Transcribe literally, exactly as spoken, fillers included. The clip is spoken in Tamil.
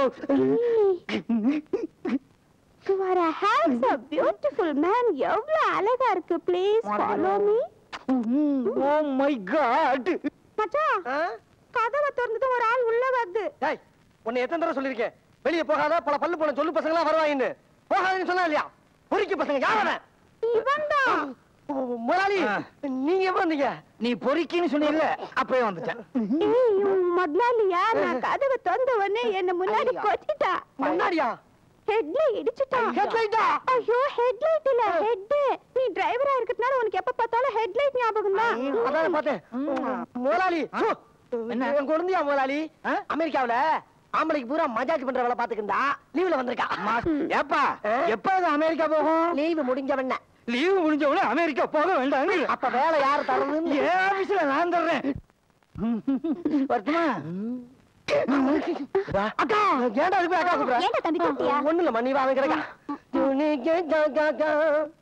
You are a handsome, beautiful man. எவ்வளவு அழகா இருக்கு. Please follow me. Oh my God. மச்சான், கதவை திறந்துட்டு ஒரு ஆள் உள்ள வருது. டேய், உன்னை எத்தனை தடவை சொல்லிருக்கேன், வெளிய போகாத, பல பல்லு போன சொல்லு பசங்க எல்லாம் வருவாங்கன்னு. போகாதன்னு சொன்னா இல்லையா? பொறுக்கி பசங்க யாரவன? இவன்தான். முதலாளி, நீங்க எப்ப வந்தீங்க? நீ பொறுக்கின்னு சொன்னீல்ல, அப்பவே வந்துட்டேன். ஏய், முதலாளியா, நான் கதவை திறந்த உடனே என்ன முன்னாடி கொட்டிட்டா. முன்னாடியா? ஹெட்ல இடிச்சிட்டா. ஹெட்லைட்டா? ஐயோ, ஹெட்லைட் இல்ல, ஹெட். நீ டிரைவரா இருக்கிறதுனால உனக்கு எப்ப பார்த்தாலும் ஹெட்லைட் ஞாபகம் தான். அதான் பார்த்தேன். முதலாளி, என்ன குழந்தையா முதலாளி? அமெரிக்காவுல ஆம்பளைக்கு பூரா மஜாஜ் பண்ற வேலை பாத்துக்கிட்டா லீவ்ல வந்திருக்கா. ஏப்பா, எப்ப அமெரிக்கா போகும்? லீவு முடிஞ்சவன. லீவு முடிஞ்ச உடனே அமெரிக்கா போக வேண்டாம். அப்ப வேலை யாரு தரணும்னு ஏன் ஆபீஸ்ல நான் தர்றேன். வருத்தமா? அக்கா, ஏன்டா அதுக்கு அக்கா கூப்பிடுற? ஏன்டா தம்பி கூப்பிட்டியா? ஒண்ணு இல்ல, மணி வாங்க கிடக்கா.